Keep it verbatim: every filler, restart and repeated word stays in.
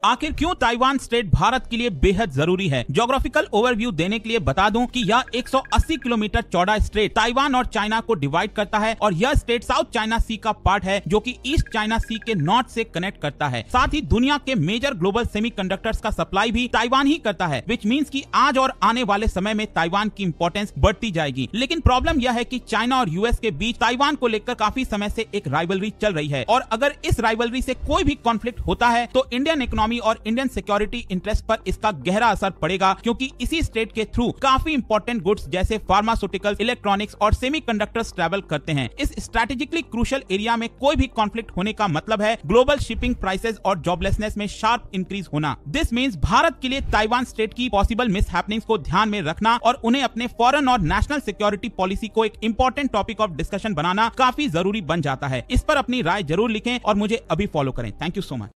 आखिर क्यों Taiwan straight Bharat के लिए बेहद जरूरी है। ज्योग्राफिकल ओवरव्यू देने के लिए बता दूं कि यह एक सौ अस्सी किलोमीटर चौड़ा स्ट्रेट ताइवान और चाइना को डिवाइड करता है और यह स्ट्रेट साउथ चाइना सी का पार्ट है जो कि ईस्ट चाइना सी के नॉर्थ से कनेक्ट करता है। साथ ही दुनिया के मेजर ग्लोबल सेमीकंडक्टर्स का सप्लाई भी ताइवान ही करता है, विच मींस कि आज और आने वाले समय में ताइवान की इंपॉर्टेंस बढ़ती जाएगी। लेकिन प्रॉब्लम यह है कि चाइना और यूएस के बीच ताइवान को लेकर काफी समय से एक राइवलरी चल रही है और अगर इस राइवलरी से कोई भी कॉन्फ्लिक्ट होता है तो इंडियन इकोनॉमी और इंडियन सिक्योरिटी इंटरेस्ट पर इसका गहरा असर पड़ेगा, क्योंकि इसी स्ट्रेट के थ्रू काफी इंपॉर्टेंट गुड्स जैसे फार्मास्यूटिकल्स, इलेक्ट्रॉनिक्स और सेमीकंडक्टर्स ट्रैवल करते हैं। इस स्ट्रेटेजिकली क्रूशियल एरिया में कोई भी कॉन्फ्लिक्ट होने का मतलब है ग्लोबल शिपिंग प्राइसेस और जॉबलेसनेस में शार्प इंक्रीज होना। दिस मींस भारत के लिए ताइवान स्ट्रेट की पॉसिबल मिस हैपनिंग्स को ध्यान में रखना और उन्हें अपने फॉरेन और नेशनल सिक्योरिटी पॉलिसी को एक इंपॉर्टेंट टॉपिक ऑफ डिस्कशन बनाना काफी जरूरी बन जाता है। इस पर अपनी राय जरूर लिखें और मुझे अभी फॉलो करें। Thank you so much.